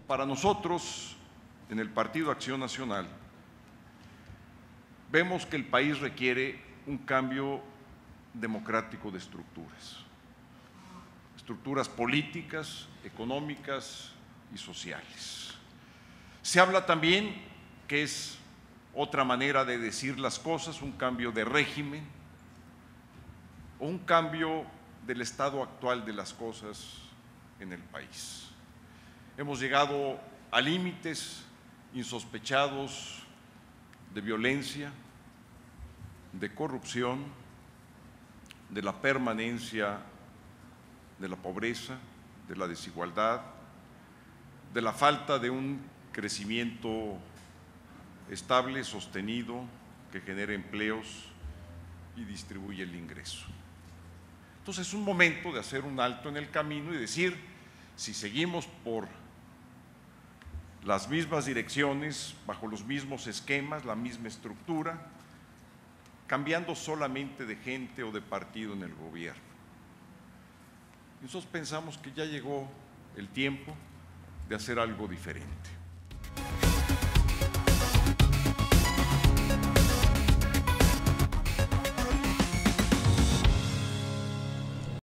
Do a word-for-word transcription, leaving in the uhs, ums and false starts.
Para nosotros, en el Partido Acción Nacional, vemos que el país requiere un cambio democrático de estructuras, estructuras políticas, económicas y sociales. Se habla también que es otra manera de decir las cosas, un cambio de régimen o un cambio del estado actual de las cosas en el país. Hemos llegado a límites insospechados de violencia, de corrupción, de la permanencia de la pobreza, de la desigualdad, de la falta de un crecimiento estable, sostenido, que genere empleos y distribuye el ingreso. Entonces es un momento de hacer un alto en el camino y decir, si seguimos por las mismas direcciones, bajo los mismos esquemas, la misma estructura, cambiando solamente de gente o de partido en el gobierno. Nosotros pensamos que ya llegó el tiempo de hacer algo diferente.